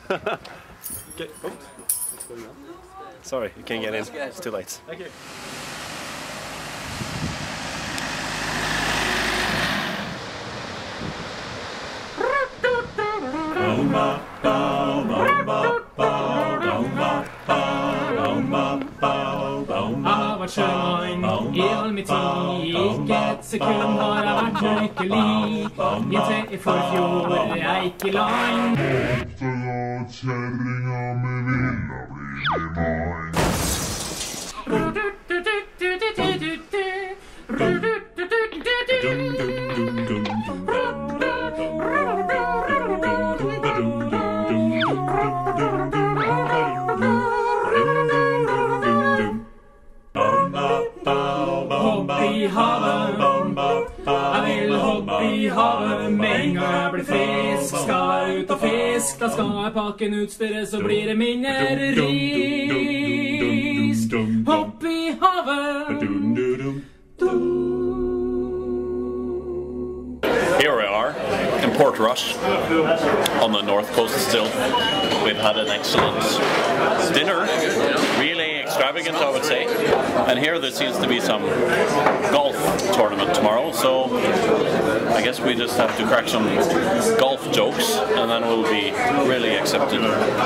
Okay. Oh. Sorry, you can't get in. It's too late. Thank you. Har vært sjømann i all mitt tid. Ikke et sekund har jeg vært lykkelig. Inntil i forfjor er jeg ikke land. Håpte at kjerringa med villa blir med meg. Jeg vil hoppe i havet med en gang jeg blir frisk. Skal jeg ut og fisk, da skal jeg pakke en utstyret, så blir det mindre risk. Hopp i havet. Here we are in Port Rush on the north coast still. We've had an excellent dinner, really extravagant I would say, and here there seems to be some golf tournament tomorrow, so I guess we just have to crack some golf jokes and then we'll be really accepted.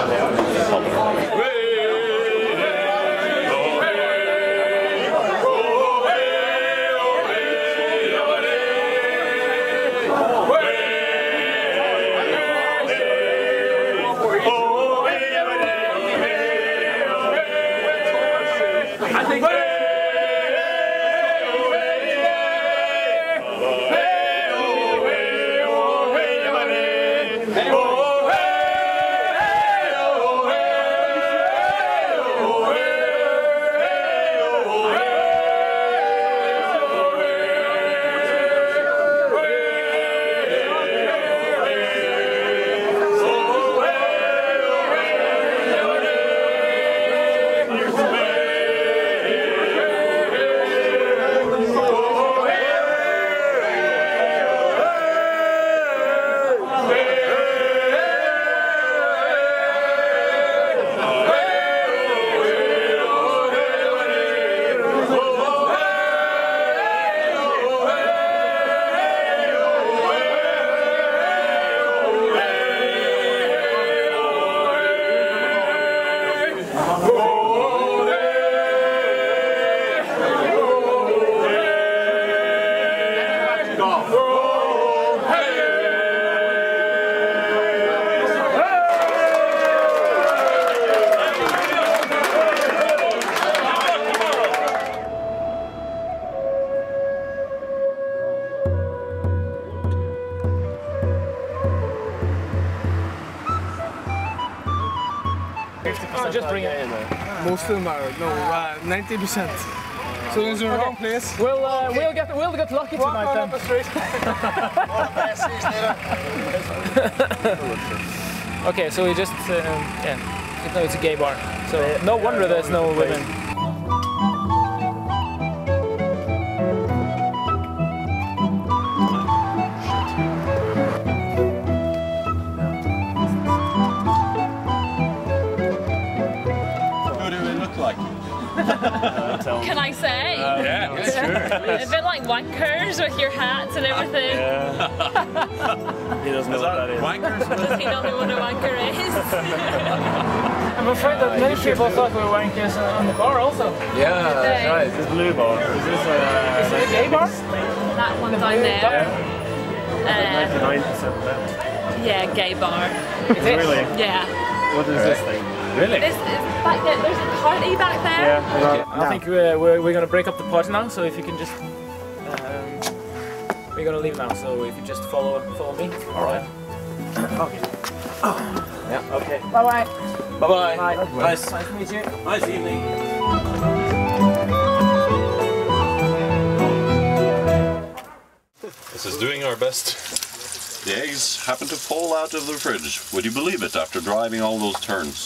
Just bring it in there. Most of them are, no, 90%. So there's a wrong place. We'll get lucky tonight then. Okay, so we just, yeah, no, it's a gay bar. So no wonder there's no women. Can I say? Yeah, it's true. A bit like wankers with your hats and everything. Yeah. He doesn't know what that is. Wankers? Does he not know what a wanker is? I'm afraid that many people thought we were wankers on the bar also. Yeah, that's right. This blue bar. Is this Is it a gay bar? That one down there. 99% left. Yeah, gay bar. Is it? Really? Yeah. What is this thing? Really? This is back there. There's a party back there. Yeah. I think we're going to break up the party now, so if you can just... we're going to leave now, so if you just follow me. Alright. Okay. Yeah, okay. Bye-bye. Bye-bye. Bye. Nice. Nice to meet you. Nice evening. This is doing our best. The eggs happened to fall out of the fridge. Would you believe it, after driving all those turns?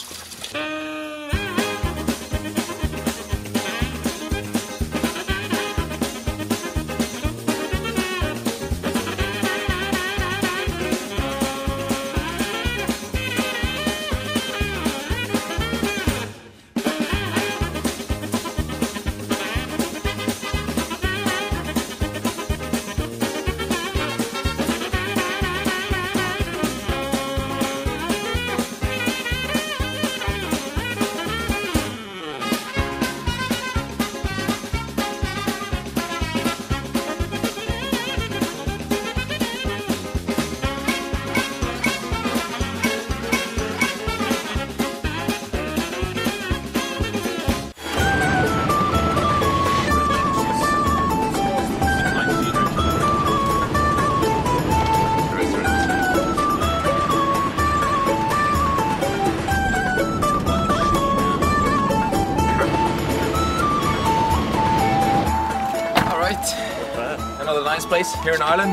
nice place here in Ireland.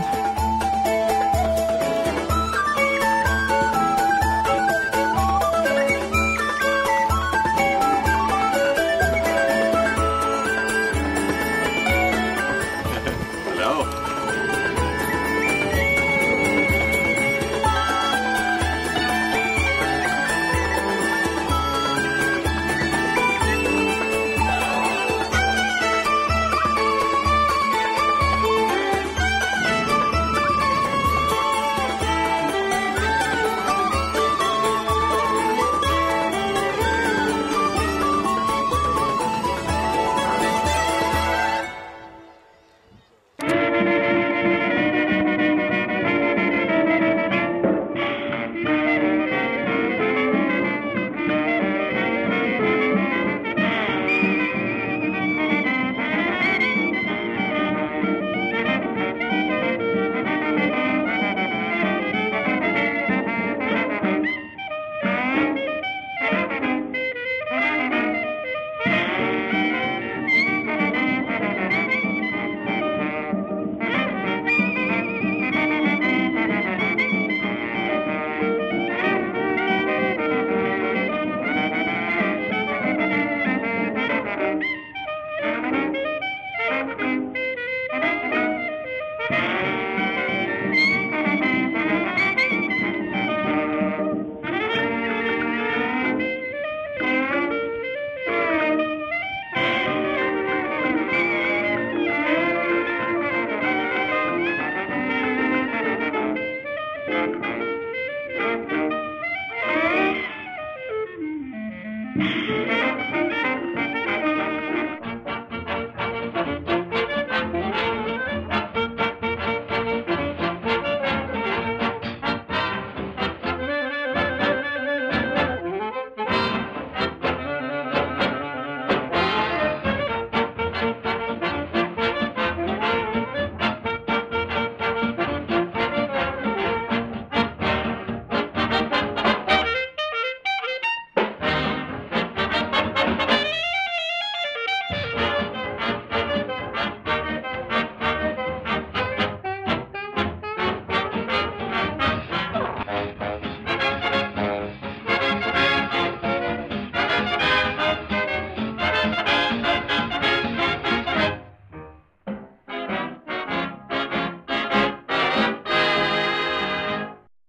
Thank you.